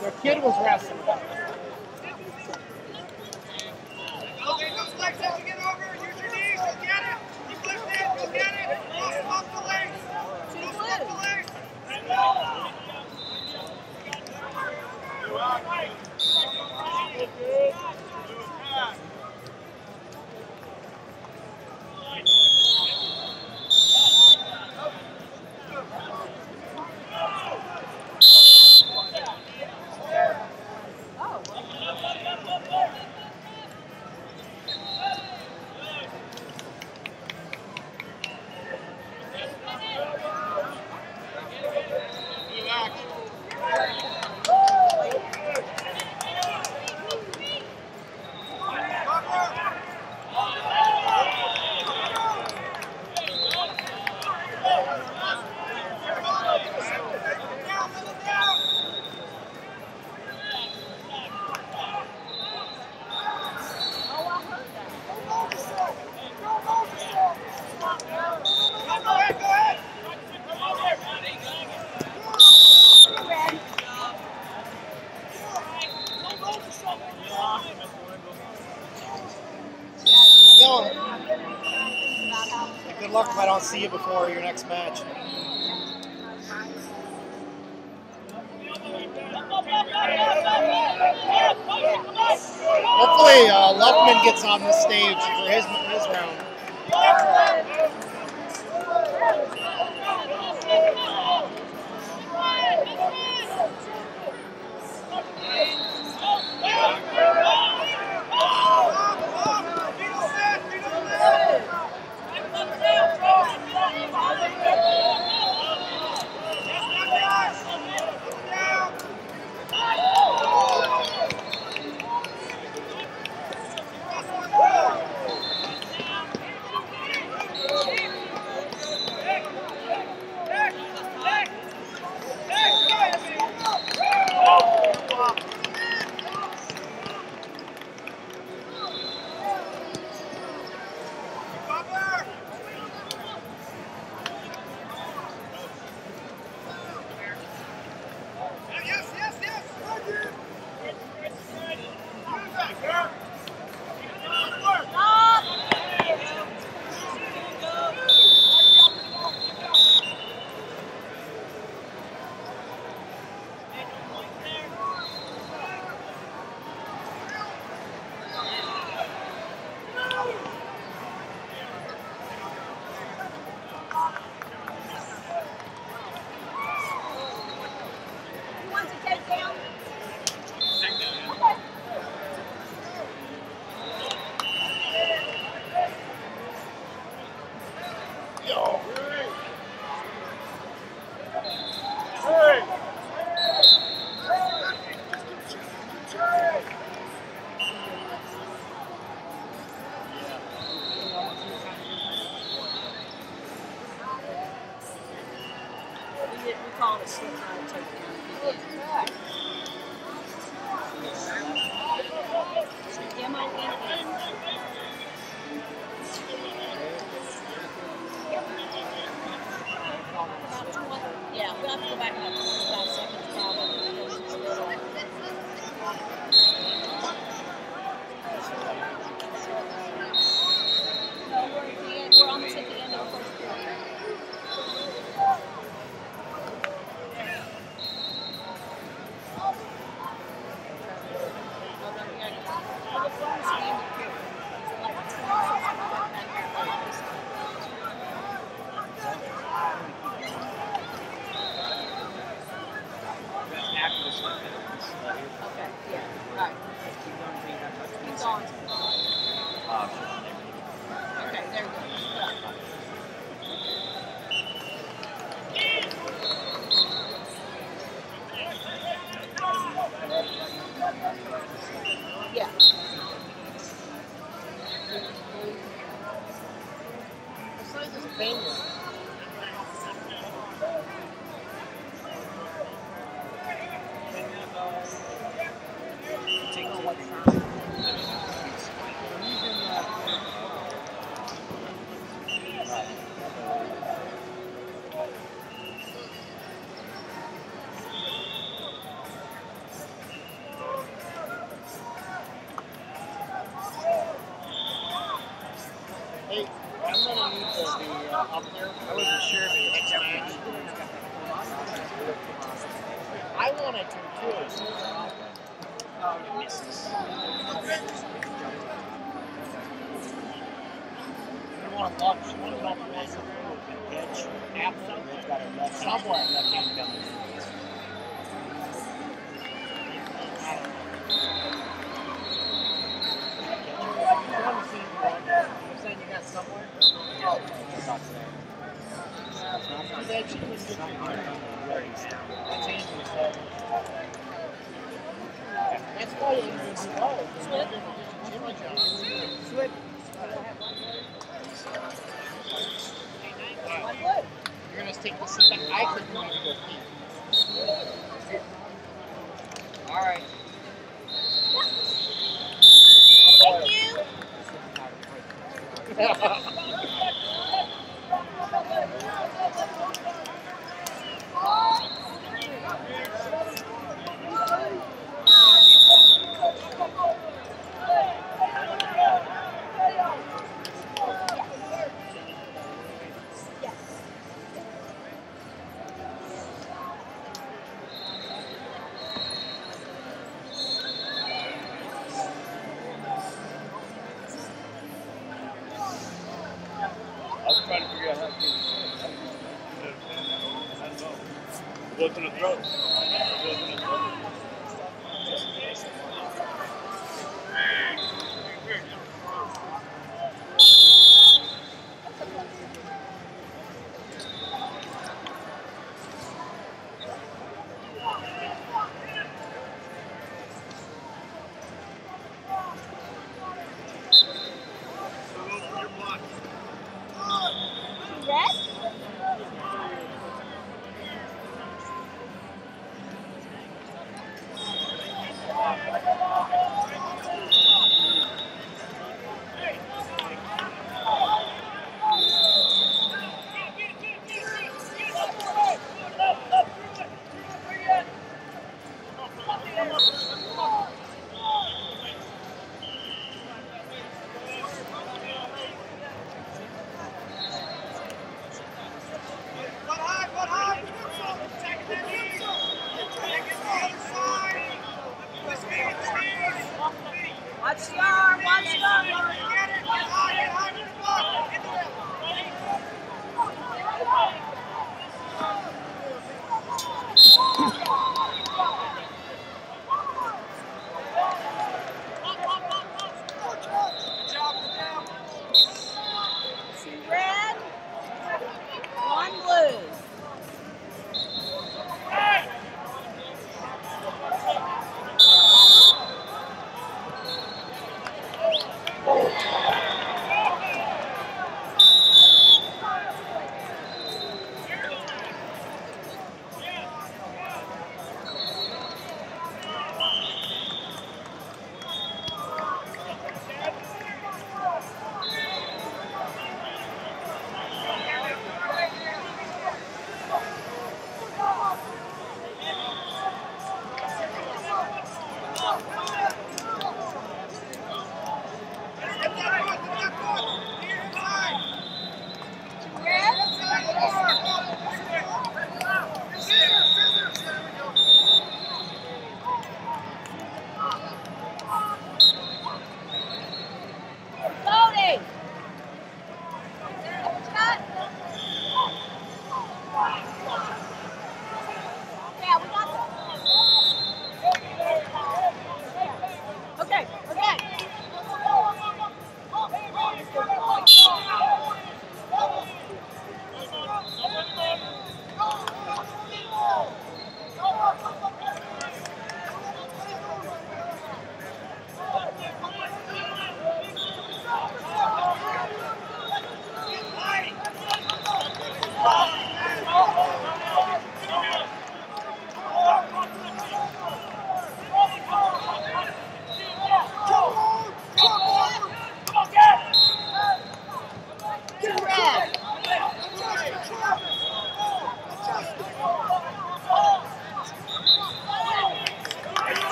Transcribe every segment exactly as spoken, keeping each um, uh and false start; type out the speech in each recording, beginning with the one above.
The kid was wrestling. Good luck if I don't see you before your next match. Hopefully uh, Luckman gets on the stage for his, his round. Yeah, we'll have to go back about forty-five seconds probably. We're almost at the end of the first quarter. up there. I wasn't sure if it X Max. I wanted to too. It misses. You want to lunch? You want to lunch once a pitch? Apple? Somewhere. Left hand down. Somewhere? Yeah, it's not today. It's actually good. That's why you need to go. Swip. You're going to take the seat back. I couldn't even go pee. All right. Thank you. Trying to figure out how to do it. It wasn't a throw. It wasn't a throw. Watch the arm, watch the arm. Two red, one blue.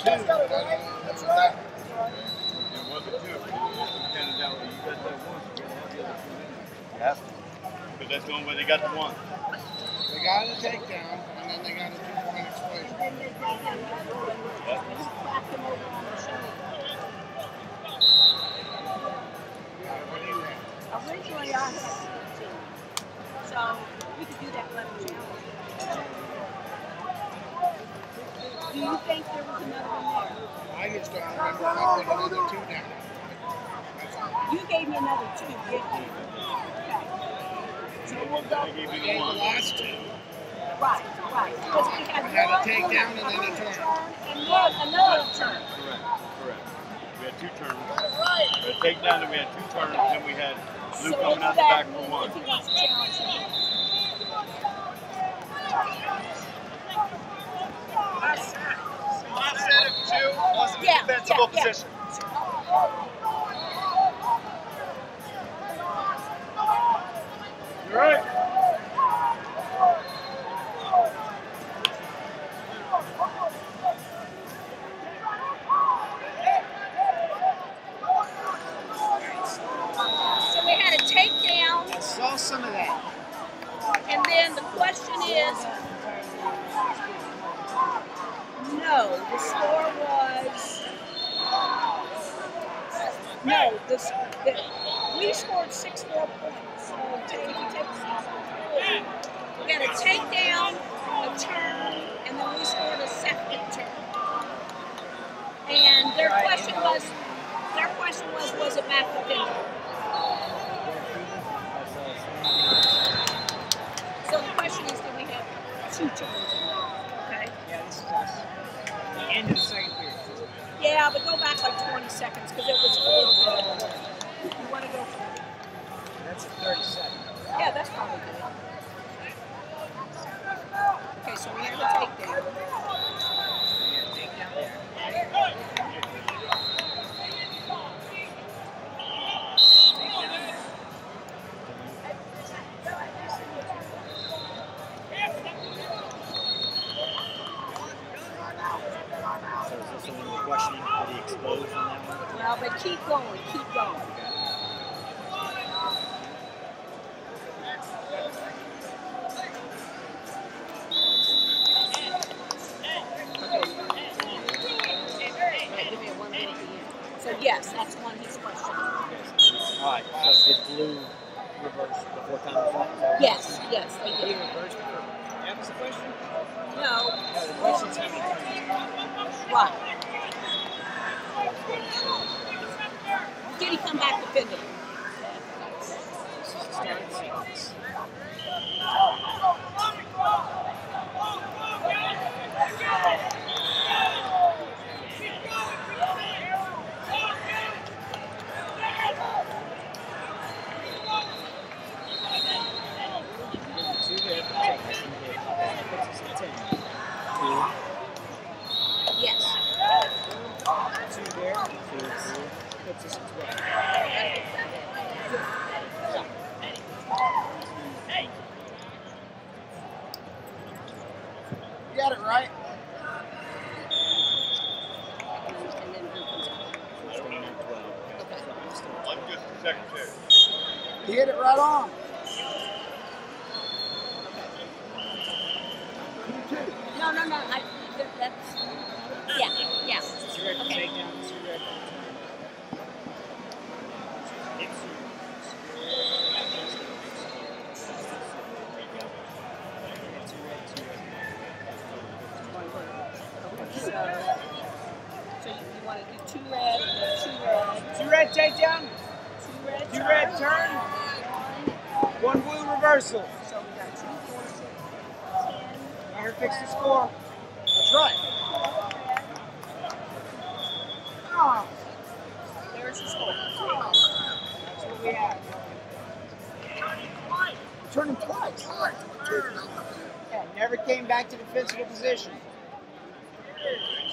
That's that. It wasn't two. You counted that one. You got that one. You gotta have the other two in there. You have to. Because that's the only way they got the one. They got a takedown, and then they got a two-point explosion. What do you have? Originally, I had sixteen. So we could do that level challenge. Do you think there was another one there? I just don't remember if I put another two down. That's all. You gave me another two, didn't you? Okay. So we'll go. I gave you I the gave the one. last two. Right, right. Because we had, I had a one takedown and a then a turn, turn. and then another turn. Correct. Correct. We had two turns. We had a takedown, and we had two turns, and we had Lou So coming we'll out do the that back and for then one. if he wants to challenge me. Offset of two was in a Yeah, defensible yeah, yeah. position. You're right. So we had a takedown, I saw some of that. and then the question is, no, the score was, no, the, s- the we scored six more points. So take, if you take six, we had a takedown, a turn, and then we scored a second turn. And their question was, their question was, was it back to Finley? So the question is, do we have two turns in there? Okay. Yeah, this is us. The end of the second period. Yeah, but go back like twenty seconds because it was a little bit. You want to go? That's a thirty-second. Yeah, that's probably good. Okay, so we have a takedown. Yeah, take down there. So is this the one we're questioning? Did he explode on that one? Well, but keep going, keep going. Okay. Right, give me a one minute at the end. So yes, that's one he's questioning. Alright, so did blue reverse before time was up? Is that what Yes, yes, they He did. reversed before. That was the question? No, No, the question's how many turns. right. Did he come back to Finley? This is the starting sequence. Two there, that puts us at ten. Two, Yes. two there, two, two, puts us at twelve. You got it right. And then who comes out? First one at twelve. Okay. I'm just the secretary. You hit it right on. No, no, no. I, that- that's, yeah, yeah. Two red Okay. takedown, two red. Hits you. Two red, two red. So, so you, you want to do two red, and then two red, Two red takedown, two red, two red turn, one. one blue reversal. So we got two, four, six, ten. Here fix the score. That's right. Oh, there's the score. That's what we have. Turn him twice. Yeah, never came back to defensible position.